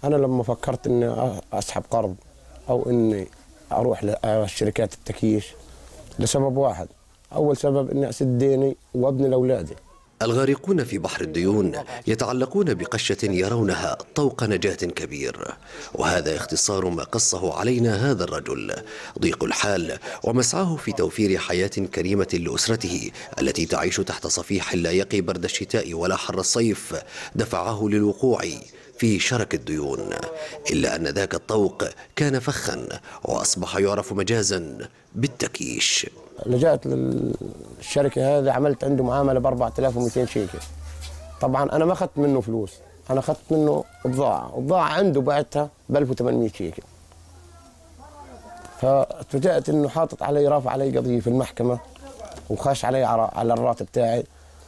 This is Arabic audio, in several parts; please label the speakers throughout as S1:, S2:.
S1: أنا لما فكرت إني أسحب قرض أو إني أروح لشركات التكييش لسبب واحد، أول سبب إني أسد ديني وأبني لأولادي.
S2: الغارقون في بحر الديون يتعلقون بقشة يرونها طوق نجاة كبير، وهذا اختصار ما قصه علينا هذا الرجل، ضيق الحال ومسعاه في توفير حياة كريمة لأسرته التي تعيش تحت صفيح لا يقي برد الشتاء ولا حر الصيف دفعه للوقوع في شرك الديون، إلا أن ذاك الطوق كان فخا وأصبح يعرف مجازا بالتكييش.
S1: لجأت للشركة هذه، عملت عنده معاملة ب 4200 شيكل. طبعا أنا ما أخذت منه فلوس، أنا أخذت منه بضاعة عنده بعتها ب 1800 شيكل. فاتفاجأت إنه حاطط علي، رافع علي قضية في المحكمة وخاش علي على الراتب تاعي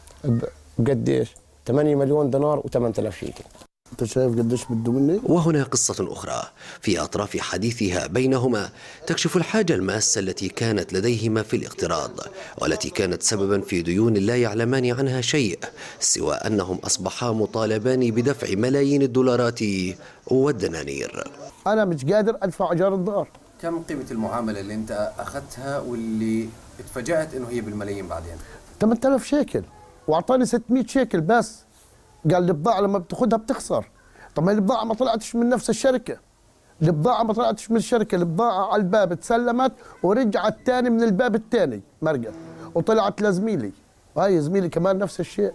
S1: بقديش؟ 8 مليون دينار و8000 شيكل.
S3: انت شايف قديش بده مني؟
S2: وهنا قصة أخرى في أطراف حديثها بينهما تكشف الحاجة الماسة التي كانت لديهما في الاقتراض، والتي كانت سببا في ديون لا يعلمان عنها شيء سوى أنهم أصبحا مطالبان بدفع ملايين الدولارات والدنانير.
S3: أنا مش قادر أدفع إيجار الدار.
S4: كم قيمة المعاملة اللي أنت أخذتها واللي اتفاجأت إنه هي بالملايين بعدين؟
S3: 8000 شيكل، وأعطاني 600 شيكل بس. قال البضاعة لما بتاخذها بتخسر. طب البضاعة ما طلعتش من نفس الشركة، البضاعة ما طلعتش من الشركة، البضاعة على الباب اتسلمت ورجعت تاني من الباب الثاني مرقت وطلعت لزميلي، وهي زميلي كمان نفس الشيء.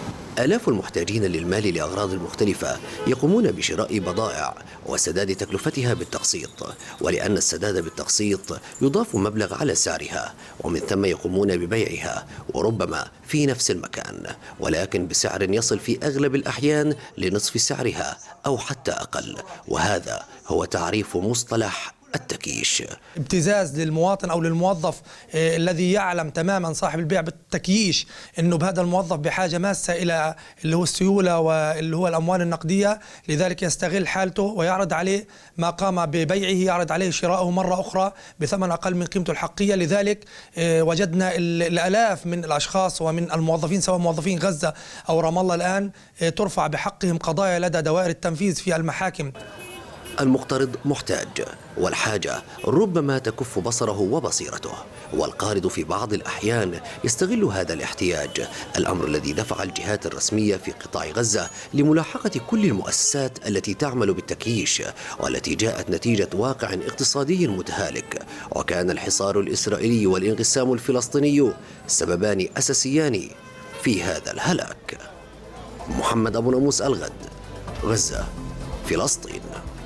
S2: آلاف المحتاجين للمال لأغراض مختلفة يقومون بشراء بضائع وسداد تكلفتها بالتقسيط، ولأن السداد بالتقسيط يضاف مبلغ على سعرها، ومن ثم يقومون ببيعها وربما في نفس المكان، ولكن بسعر يصل في أغلب الأحيان لنصف سعرها أو حتى أقل، وهذا هو تعريف مصطلح التكييش.
S5: ابتزاز للمواطن أو للموظف الذي يعلم تماما صاحب البيع بالتكييش أنه بهذا الموظف بحاجة ماسة إلى اللي هو السيولة واللي هو الأموال النقدية، لذلك يستغل حالته ويعرض عليه ما قام ببيعه، يعرض عليه شراءه مرة أخرى بثمن أقل من قيمته الحقيقية. لذلك وجدنا الآلاف من الأشخاص ومن الموظفين سواء موظفين غزة أو رام الله الآن ترفع بحقهم قضايا لدى دوائر التنفيذ في المحاكم.
S2: المقترض محتاج، والحاجة ربما تكف بصره وبصيرته، والقارض في بعض الأحيان يستغل هذا الاحتياج، الأمر الذي دفع الجهات الرسمية في قطاع غزة لملاحقة كل المؤسسات التي تعمل بالتكييش، والتي جاءت نتيجة واقع اقتصادي متهالك. وكان الحصار الإسرائيلي والانقسام الفلسطيني سببان أساسيان في هذا الهلاك. محمد أبو ناموس، الغد، غزة، فلسطين.